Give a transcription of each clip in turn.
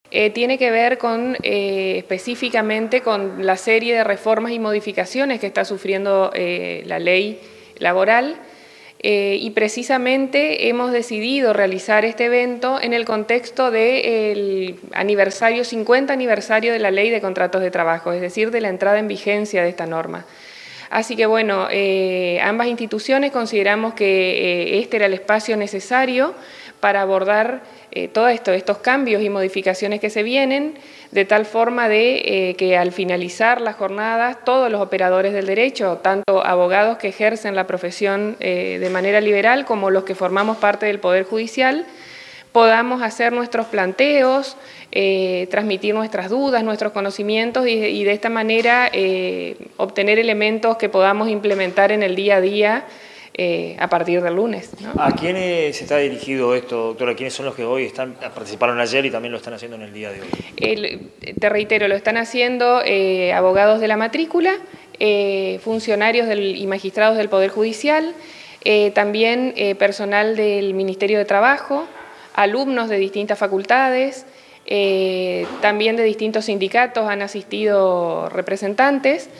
Tiene que ver con específicamente con la serie de reformas y modificaciones que está sufriendo la ley laboral y precisamente hemos decidido realizar este evento en el contexto del 50 aniversario de la Ley de Contratos de Trabajo, es decir, de la entrada en vigencia de esta norma. Así que bueno, ambas instituciones consideramos que este era el espacio necesario para abordar todos estos cambios y modificaciones que se vienen, de tal forma de que al finalizar las jornadas todos los operadores del derecho, tanto abogados que ejercen la profesión de manera liberal como los que formamos parte del Poder Judicial, podamos hacer nuestros planteos, transmitir nuestras dudas, nuestros conocimientos y de esta manera obtener elementos que podamos implementar en el día a día a partir del lunes, ¿no? ¿A quiénes está dirigido esto, doctora? ¿Quiénes son los que hoy participaron ayer y también lo están haciendo en el día de hoy? Te reitero, lo están haciendo abogados de la matrícula, funcionarios y magistrados del Poder Judicial, también personal del Ministerio de Trabajo, alumnos de distintas facultades, también de distintos sindicatos han asistido representantes,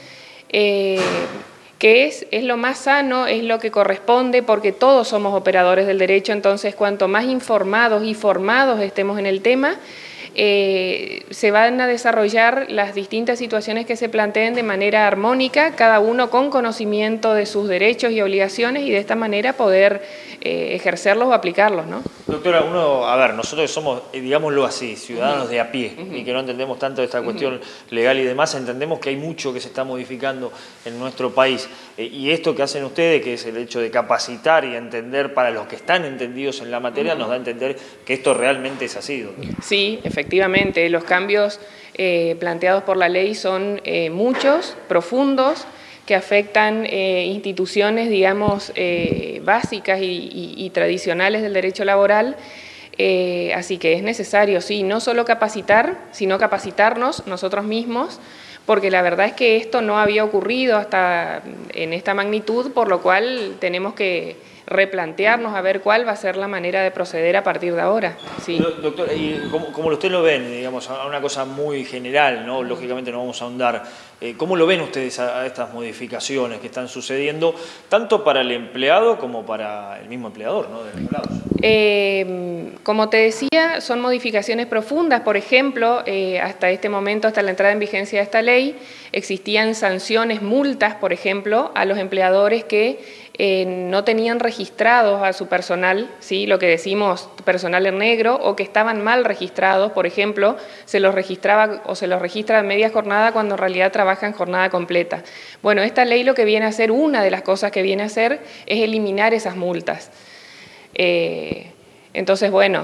que es lo más sano, es lo que corresponde, porque todos somos operadores del derecho, entonces cuanto más informados y formados estemos en el tema, se van a desarrollar las distintas situaciones que se planteen de manera armónica, cada uno con conocimiento de sus derechos y obligaciones y de esta manera poder ejercerlos o aplicarlos, ¿no? Doctora, nosotros somos, digámoslo así, ciudadanos de a pie y que no entendemos tanto de esta cuestión legal y demás, entendemos que hay mucho que se está modificando en nuestro país y esto que hacen ustedes, que es el hecho de capacitar y entender para los que están entendidos en la materia, nos da a entender que esto realmente es así, doctora. Sí, efectivamente, los cambios planteados por la ley son muchos, profundos, que afectan instituciones, digamos, básicas y tradicionales del derecho laboral, así que es necesario, sí, no solo capacitar, sino capacitarnos nosotros mismos, porque la verdad es que esto no había ocurrido hasta en esta magnitud, por lo cual tenemos que replantearnos a ver cuál va a ser la manera de proceder a partir de ahora. Sí. Doctor, y como usted lo ven, digamos, a una cosa muy general, ¿no? Lógicamente no vamos a ahondar, ¿cómo lo ven ustedes a estas modificaciones que están sucediendo, tanto para el empleado como para el mismo empleador, ¿no? De los lados? Como te decía, son modificaciones profundas. Por ejemplo, hasta este momento, hasta la entrada en vigencia de esta ley, existían sanciones, multas, por ejemplo, a los empleadores que no tenían registrados a su personal, ¿sí? Lo que decimos personal en negro, o que estaban mal registrados, por ejemplo, se los registraba o se los registra en media jornada cuando en realidad trabajan jornada completa. Bueno, esta ley lo que viene a hacer, una de las cosas que viene a hacer es eliminar esas multas. Entonces, bueno,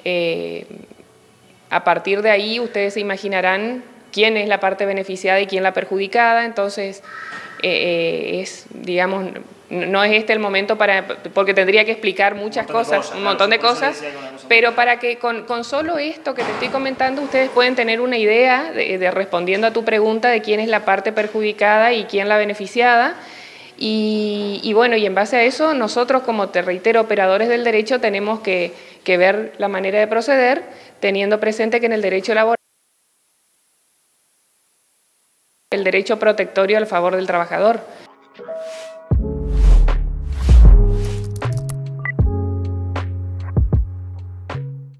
a partir de ahí ustedes se imaginarán quién es la parte beneficiada y quién la perjudicada, entonces digamos, no es este el momento porque tendría que explicar muchas cosas, un montón de cosas, pero para que con solo esto que te estoy comentando ustedes pueden tener una idea de respondiendo a tu pregunta de quién es la parte perjudicada y quién la beneficiada. Y bueno, y en base a eso nosotros, como te reitero, operadores del derecho, tenemos que ver la manera de proceder, teniendo presente que en el derecho laboral el derecho protectorio al favor del trabajador.